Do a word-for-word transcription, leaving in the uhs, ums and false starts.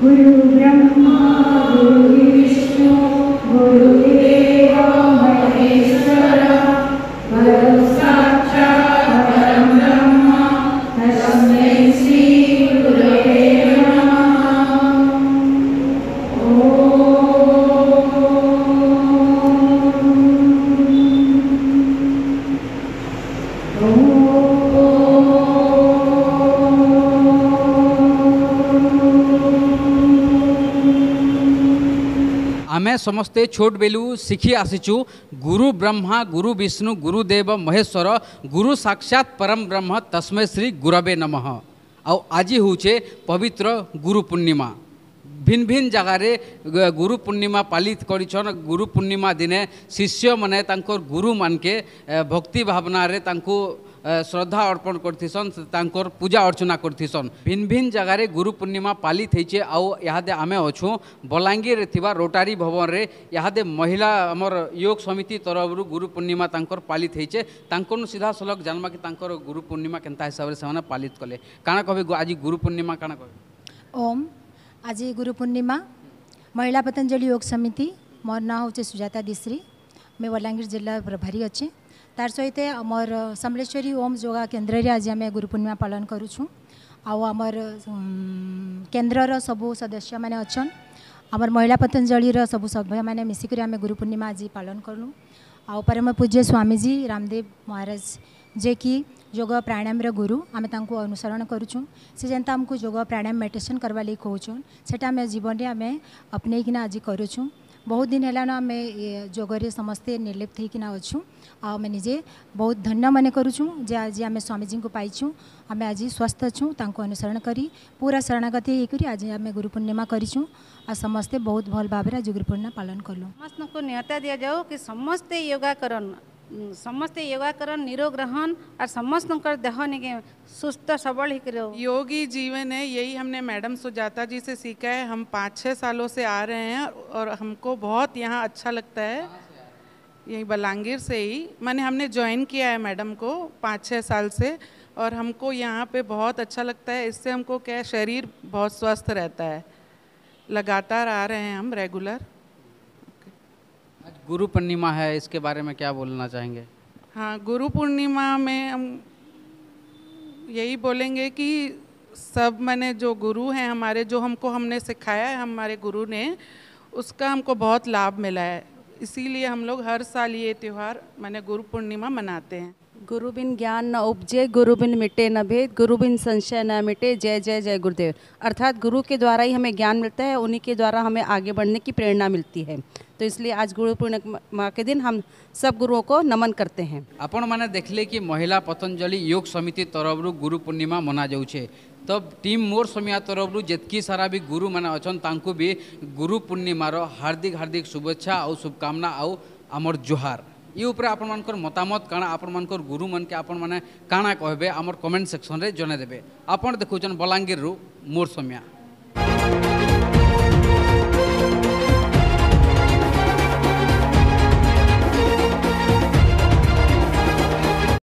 गुरु ब्रह्मा गुरु विष्णु गुरुदेव महेश्वर गुरु साक्षात् परं ब्रह्म तस्मै श्री गुरवे नमः। आमे समस्ते छोट बेलू शिखी आसीचु गुरु ब्रह्मा गुरु विष्णु गुरुदेव महेश्वर गुरु साक्षात परम ब्रह्म तस्मै श्री गुरवे नमः। आउ आज होचे पवित्र गुरु पूर्णिमा। भिन्न भिन्न जगार गुरु पूर्णिमा पालित करिछन। गुरु पूर्णिमा दिने शिष्य माने तांकर गुरु मान के भक्ति भावना रे तांको श्रद्धा अर्पण करथिसन, तांकर पूजा अर्चना करथिसन। भिन्न भिन्न जगार गुरु पूर्णिमा पालित होइछे। आउ इहादे आमे अछु बलांगीर थिबा रोटारी भवन रे इहादे महिला हमर योग समिति तरफ गुरु पूर्णिमा तांकर पालित होइछे। तांकर सीधा सलग जानबा कि तांकर गुरु पूर्णिमा केनता हिसाब रे सेमाने पालित कले। काना कहबे आज गुरु पूर्णिमा काना कहबे? ओम आज गुरु पूर्णिमा महिला पतंजलि योग समिति मोर ना हूँ सुजाता दिश्री। मैं बलांगीर जिला प्रभारी अच्छे। तार सहित आमर समलेश्वरी ओम योगा केन्द्र रे आज आम गुरु पूर्णिमा पालन करुछुँ। आमर केन्द्रर सबू सदस्य मैंने अच्छन आमर महिला पतंजलिर सबू सभ्य मैंने मिसिक आम गुरु पूर्णिमा आज पालन करूँ। आ परम पूज्य स्वामीजी रामदेव महाराज जे कि योग प्राणायाम गुरु आम तांको अनुसरण करुछुँ। से जेनता आमको योग प्राणायाम मेडिटेशन करवा लगी कहूँ सेटा आम जीवन में आम अपनेकिना आज करुछुँ। बहुत दिन है आम योगरे समस्ते निर्लिप्त होकिना अच्छुँ। आम निजे बहुत धन्य मन करुछुँ जे आज आम स्वामीजी को पाइछुँ। आम आज स्वस्थ छूँ तांको अनुसरण करी पूरा शरणागति होकर आज आम गुरु पूर्णिमा करिछुँ। आ समस्ते बहुत भल भाव आज गुरु पूर्णिमा पालन कलु। समस्त को निहता दि जाओ कि समस्ते योगा करन, समस्ते योगा करन, निरोग रहन और समस्त देह निके सुस्त सबल ही करो। योगी जीवन है, यही हमने मैडम सुजाता जी से सीखा है। हम पाँच छः सालों से आ रहे हैं और हमको बहुत यहाँ अच्छा लगता है। यही बलांगीर से ही मैंने हमने ज्वाइन किया है मैडम को पाँच छः साल से और हमको यहाँ पे बहुत अच्छा लगता है। इससे हमको क्या शरीर बहुत स्वस्थ रहता है। लगातार आ रहे हैं हम रेगुलर। आज गुरु पूर्णिमा है, इसके बारे में क्या बोलना चाहेंगे? हाँ, गुरु पूर्णिमा में हम यही बोलेंगे कि सब मैंने जो गुरु हैं हमारे, जो हमको हमने सिखाया है हमारे गुरु ने, उसका हमको बहुत लाभ मिला है। इसीलिए हम लोग हर साल ये त्यौहार मैंने गुरु पूर्णिमा मनाते हैं। गुरु बिन ज्ञान न उपजे, गुरु बिन मिटे न भेद, गुरु बिन संशय न मिटे, जय जय जय गुरुदेव। अर्थात गुरु के द्वारा ही हमें ज्ञान मिलता है, उन्हीं के द्वारा हमें आगे बढ़ने की प्रेरणा मिलती है। तो इसलिए आज गुरु पूर्णिमा के दिन हम सब गुरुओं को नमन करते हैं। आपण मैंने देखले कि महिला पतंजलि योग समिति तरफ गुरु पूर्णिमा मना जाऊे। तो टीम मोर समिया तरफ जितकी सारा भी गुरु मैंने अच्छन तांको भी गुरु पूर्णिमार हार्दिक हार्दिक शुभेच्छा और शुभकामना आउ आमर जोहार। ये ऊपर आपण मानकर मतामत काना, आपण मानकर गुरु मन के आपण माने काना कहबे आमर कमेंट सेक्शन रे जने देबे। आपण देखुचन बलांगीर रु मोर समिया।